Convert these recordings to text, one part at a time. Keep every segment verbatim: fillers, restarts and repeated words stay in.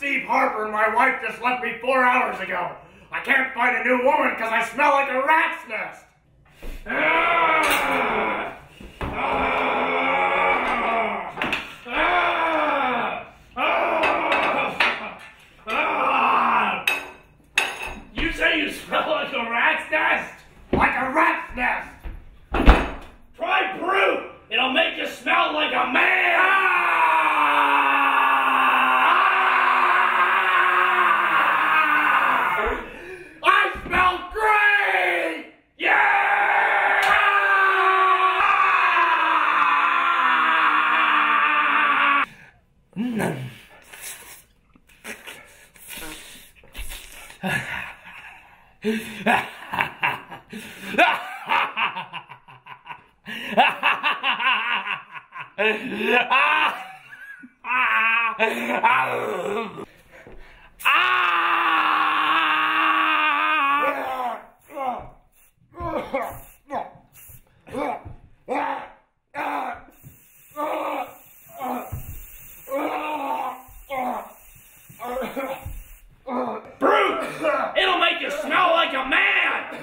Steve Harper and my wife just left me four hours ago. I can't find a new woman because I smell like a rat's nest. Ah! Ah! Ah! Ah! Ah! You say you smell like a rat's nest? Like a rat's nest. Try Brut. It'll make you smell like a man. Ah! I smell great. Yeah! Brut! It'll make you smell like a man!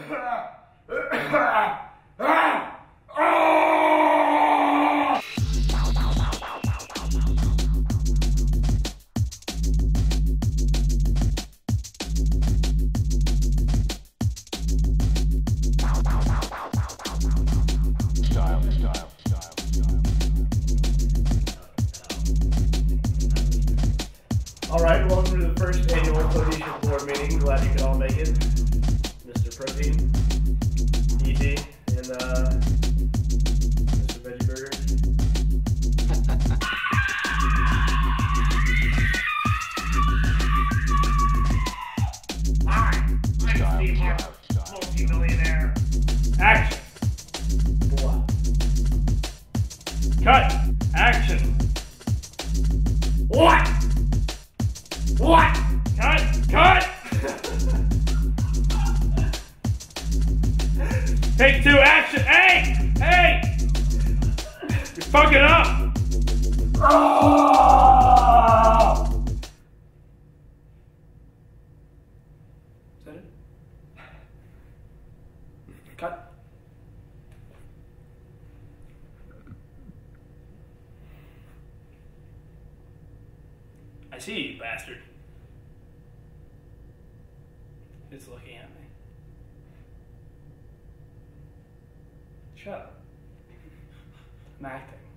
Alright, welcome to the first annual Protein Board meeting. Glad you could all make it. Mister Protein, E T, and uh, Mister Veggie Burger. Hi, I'm Steve Harper, multi-millionaire. Action. What? Cut. Action. What? What? Cut! Cut! Take two, action! Hey! Hey! You're fucking up! Oh! Is that it? Cut. I see you, bastard. It's looking at me. Shut up. I'm acting.